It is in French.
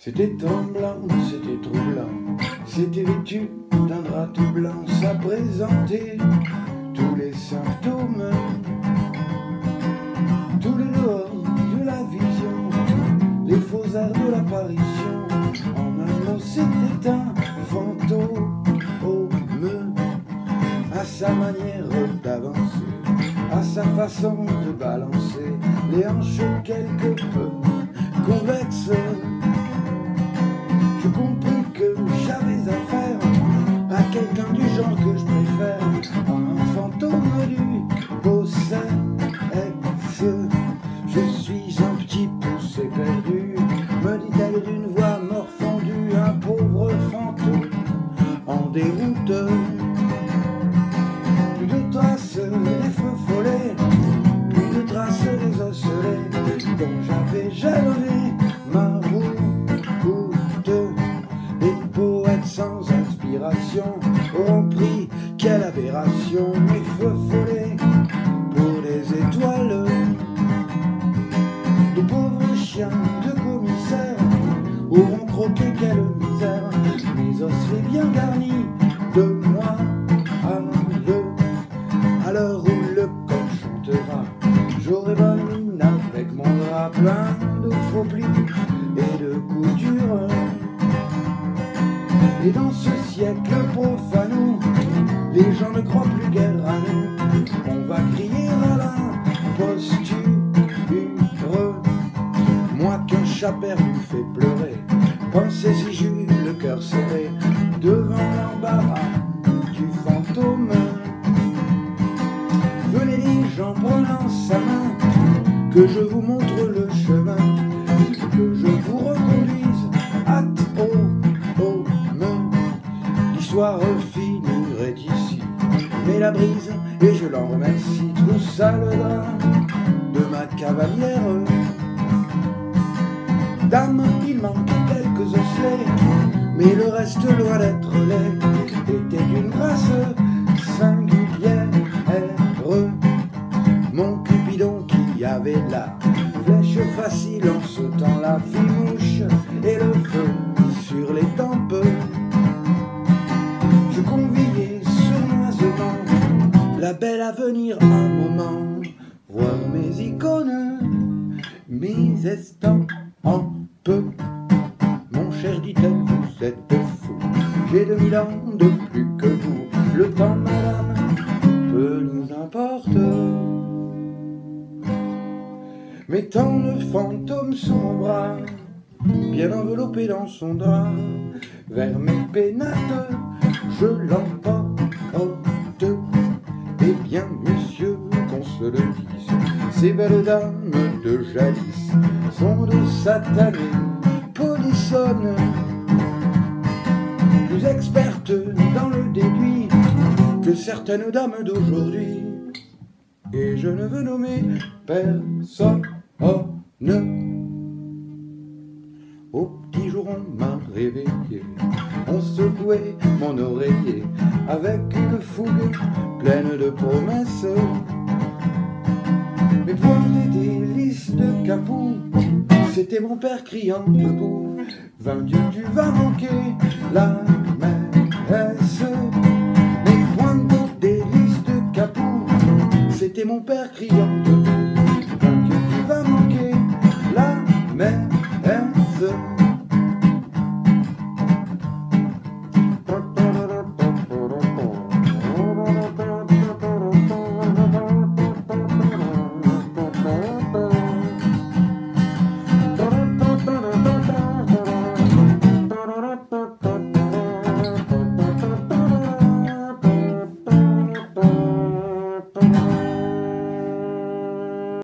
C'était tremblant, c'était troublant, c'était vêtu d'un drap tout blanc, ça présentait tous les symptômes, tous les dehors de la vision, les faux airs de l'apparition. En un mot, c'était un fantôme, à sa manière d'avancer, à sa façon de balancer les hanches quelque peu convexes. Je compris que j'avais affaire à quelqu'un du genre que je préfère, un fantôme du beau sexe. Je suis un petit poussé perdu, me dit-elle d'une voix morfondue, un pauvre fantôme en déroute. Plus de traces des feux follets, plus de traces des osselets dont j'avais jalonné ma route. Les poètes sans inspiration auront pris quelle aberration mes feux follets pour des étoiles. De pauvres chiens de commissaires auront croqué quelle misère, mes osselets bien garnis de moi à deux. À l'heure où le coq chantera, j'aurai bonne mine avec mon drap plein de faux plis et de coutures. Et dans ce siècle profane, les gens ne croient plus guère à nous. On va crier à l'imposture, moi qu'un chat perdu fait pleurer. Pensez si j'eus le cœur serré devant l'embarras du fantôme. Venez les gens prenant sa main, que je vous montre le chemin, que je vous reconduise ad home. L'histoire finirait ici, mais la brise, et je l'en remercie, troussa le drap de ma cavalière. Dame, il manque quelques osselets, mais le reste loin d'être laid était d'une grâce singulière. Mon Cupidon qui avait la flèche facile en sautant la fille-mouche et le feu sur les tempes. Je conviais sournoisement la belle à venir un moment voir mes icônes, mes estampes. Mon cher, dit-elle, vous êtes fou, j'ai 2000 ans de plus que vous. Le temps, madame, peu nous importe. Mettant le fantôme sur mon bras, bien enveloppé dans son drap, vers mes pénates, je l'emporte. Eh bien, monsieur, qu'on se le dise, ces belles dames de jadis sont de satanées polissonnes, plus expertes dans le déduit que certaines dames d'aujourd'hui. Et je ne veux nommer personne. Au petit jour on m'a réveillé, on secouait mon oreiller avec une fougue pleine de promesses. Mais point des délices de Capoue, c'était mon père criant debout, vaincu tu vas manquer la messe. Mais point de délices de Capoue, c'était mon père criant debout,